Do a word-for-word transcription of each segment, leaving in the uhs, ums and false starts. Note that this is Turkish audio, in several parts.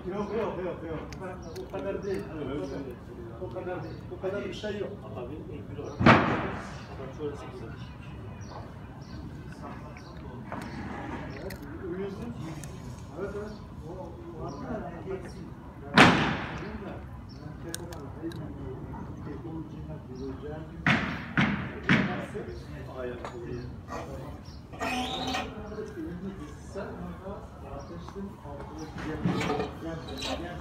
Yok yok yok yok. O kadar değil. O kadar değil. O kadar bir şey yok. Abi bir olarak kontrol sekiz. Evet, uyuyorsun. Evet evet. O hatta eksi. Ayak oluyor. Sen ateşin altına gel gel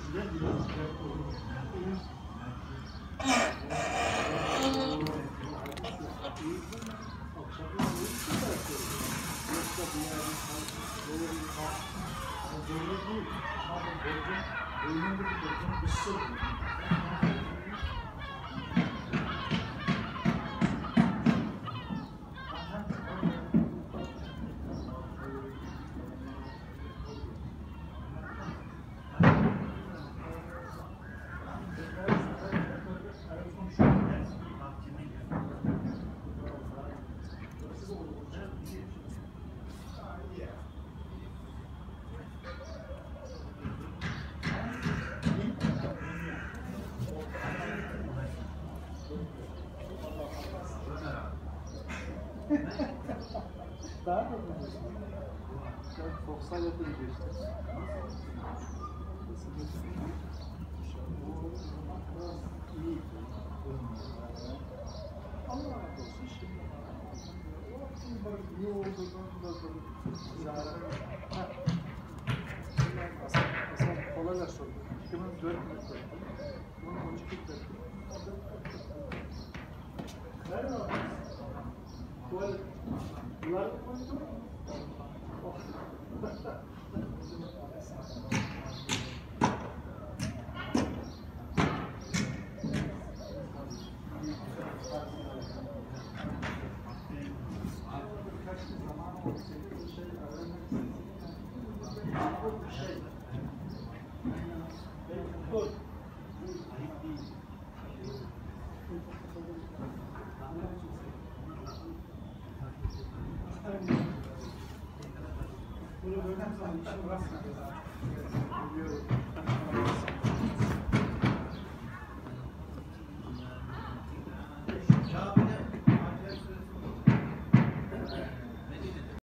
daha mı bulmuşsun? Ben Fox'a yapınca işte. İyi. Allah razı olsun şimdi. O iyi olduğundan da zaten Hasan kolay sordu. Kimin dört metre? Bunun on iki metre. Nerede o? Tuvalet. Bunları koydum. Bunu bölüm sonra işin rastgele zaten.